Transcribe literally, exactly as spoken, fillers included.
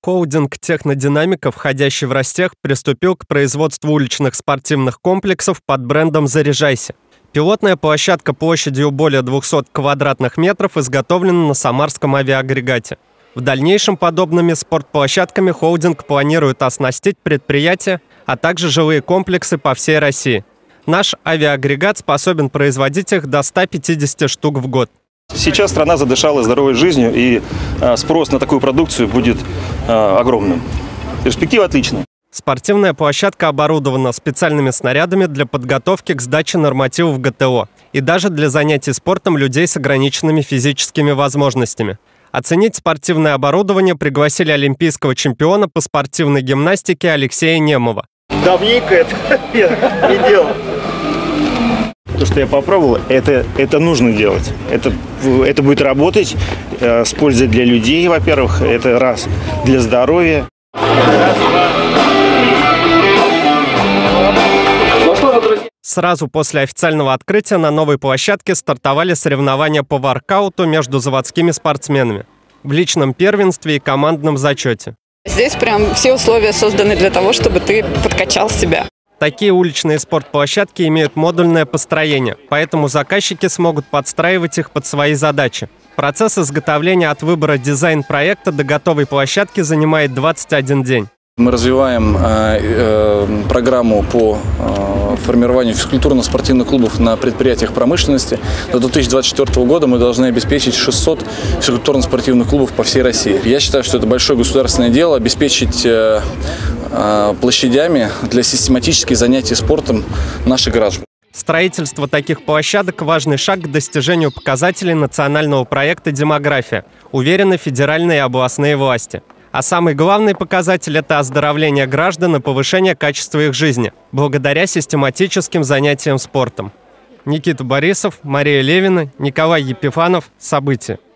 Холдинг «Технодинамика», входящий в Ростех, приступил к производству уличных спортивных комплексов под брендом «Заряжайся». Пилотная площадка площадью более двухсот квадратных метров изготовлена на самарском авиаагрегате. В дальнейшем подобными спортплощадками холдинг планирует оснастить предприятия, а также жилые комплексы по всей России. Наш авиаагрегат способен производить их до ста пятидесяти штук в год. Сейчас страна задышала здоровой жизнью, и спрос на такую продукцию будет огромным. Перспектива отличная. Спортивная площадка оборудована специальными снарядами для подготовки к сдаче нормативов ГТО и даже для занятий спортом людей с ограниченными физическими возможностями. Оценить спортивное оборудование пригласили олимпийского чемпиона по спортивной гимнастике Алексея Немова. Давненько это я не делал. То, что я попробовал, это, это нужно делать. Это, это будет работать э, с пользой для людей, во-первых. Это раз, для здоровья. Сразу после официального открытия на новой площадке стартовали соревнования по воркауту между заводскими спортсменами в личном первенстве и командном зачете. Здесь прям все условия созданы для того, чтобы ты подкачал себя. Такие уличные спортплощадки имеют модульное построение, поэтому заказчики смогут подстраивать их под свои задачи. Процесс изготовления от выбора дизайн-проекта до готовой площадки занимает двадцать один день. Мы развиваем э, э, программу по э, формированию физкультурно-спортивных клубов на предприятиях промышленности. До две тысячи двадцать четвёртого года мы должны обеспечить шестьсот физкультурно-спортивных клубов по всей России. Я считаю, что это большое государственное дело обеспечить э, э, площадями для систематических занятий спортом наших граждан. Строительство таких площадок – важный шаг к достижению показателей национального проекта «Демография», уверены федеральные и областные власти. А самый главный показатель – это оздоровление граждан и повышение качества их жизни, благодаря систематическим занятиям спортом. Никита Борисов, Мария Левина, Николай Епифанов. События.